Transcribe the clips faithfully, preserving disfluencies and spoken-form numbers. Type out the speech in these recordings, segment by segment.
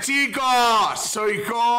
chicos, soy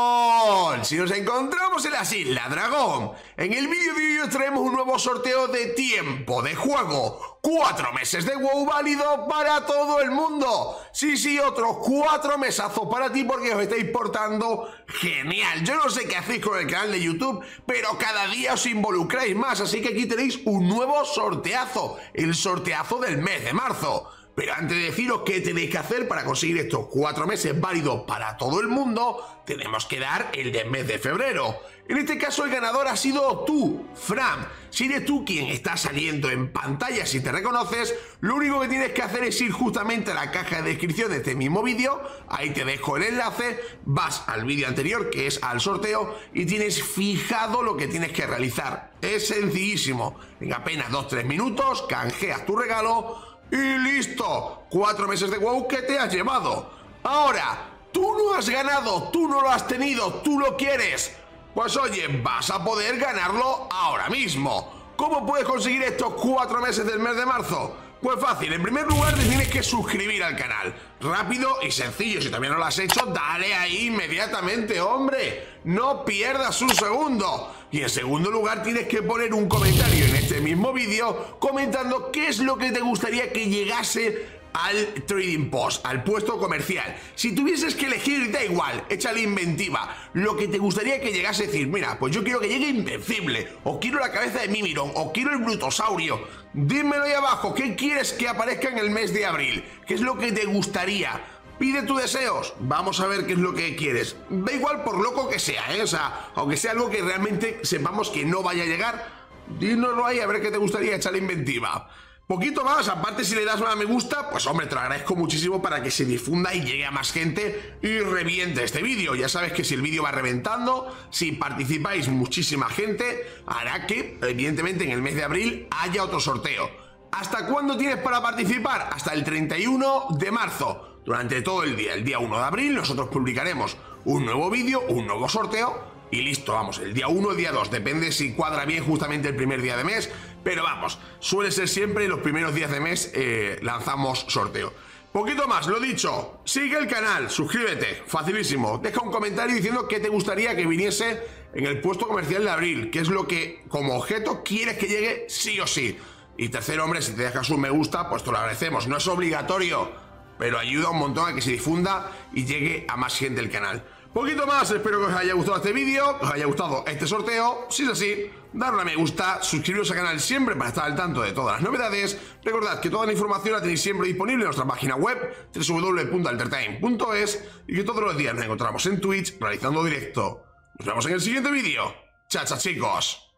Holz y nos encontramos en las Islas Dragón. En el vídeo de hoy os traemos un nuevo sorteo de tiempo de juego. Cuatro meses de WoW válido para todo el mundo. Sí, sí, otros cuatro mesazos para ti porque os estáis portando genial. Yo no sé qué hacéis con el canal de YouTube, pero cada día os involucráis más. Así que aquí tenéis un nuevo sorteazo, el sorteazo del mes de marzo. Pero antes de deciros qué tenéis que hacer para conseguir estos cuatro meses válidos para todo el mundo, tenemos que dar el del mes de febrero. En este caso el ganador ha sido tú, Fran. Si eres tú quien está saliendo en pantalla, si te reconoces, lo único que tienes que hacer es ir justamente a la caja de descripción de este mismo vídeo. Ahí te dejo el enlace, vas al vídeo anterior que es al sorteo y tienes fijado lo que tienes que realizar. Es sencillísimo. En apenas dos tres minutos canjeas tu regalo y listo, cuatro meses de WoW que te has llevado. Ahora, tú no has ganado, tú no lo has tenido, tú lo quieres. Pues oye, vas a poder ganarlo ahora mismo. ¿Cómo puedes conseguir estos cuatro meses del mes de marzo? Pues fácil, en primer lugar te tienes que suscribir al canal. Rápido y sencillo, si todavía no lo has hecho, dale ahí inmediatamente, hombre. No pierdas un segundo. Y en segundo lugar tienes que poner un comentario en este mismo vídeo comentando qué es lo que te gustaría que llegase al Trading Post, al puesto comercial. Si tuvieses que elegir, da igual, échale inventiva. Lo que te gustaría que llegase a decir, mira, pues yo quiero que llegue Invencible, o quiero la cabeza de Mimiron, o quiero el Brutosaurio. Dímelo ahí abajo, ¿qué quieres que aparezca en el mes de abril? ¿Qué es lo que te gustaría? Pide tus deseos, vamos a ver qué es lo que quieres. Da igual por loco que sea, ¿eh? O sea, aunque sea algo que realmente sepamos que no vaya a llegar, dínoslo ahí a ver qué te gustaría, echarle inventiva. Poquito más, aparte si le das a me gusta, pues hombre, te lo agradezco muchísimo para que se difunda y llegue a más gente y reviente este vídeo. Ya sabes que si el vídeo va reventando, si participáis muchísima gente, hará que, evidentemente, en el mes de abril haya otro sorteo. ¿Hasta cuándo tienes para participar? Hasta el treinta y uno de marzo. Durante todo el día, el día uno de abril, nosotros publicaremos un nuevo vídeo, un nuevo sorteo. Y listo, vamos, el día uno o el día dos, depende si cuadra bien justamente el primer día de mes, pero vamos, suele ser siempre los primeros días de mes eh, lanzamos sorteo. Poquito más, lo dicho, sigue el canal, suscríbete, facilísimo, deja un comentario diciendo qué te gustaría que viniese en el puesto comercial de abril, qué es lo que como objeto quieres que llegue sí o sí. Y tercero, hombre, si te dejas un me gusta, pues te lo agradecemos, no es obligatorio, pero ayuda un montón a que se difunda y llegue a más gente el canal. Poquito más, espero que os haya gustado este vídeo, que os haya gustado este sorteo. Si es así, darle a me gusta, suscribiros al canal siempre para estar al tanto de todas las novedades. Recordad que toda la información la tenéis siempre disponible en nuestra página web w w w punto altertime punto es y que todos los días nos encontramos en Twitch realizando directo. Nos vemos en el siguiente vídeo. Chao, chao, chicos.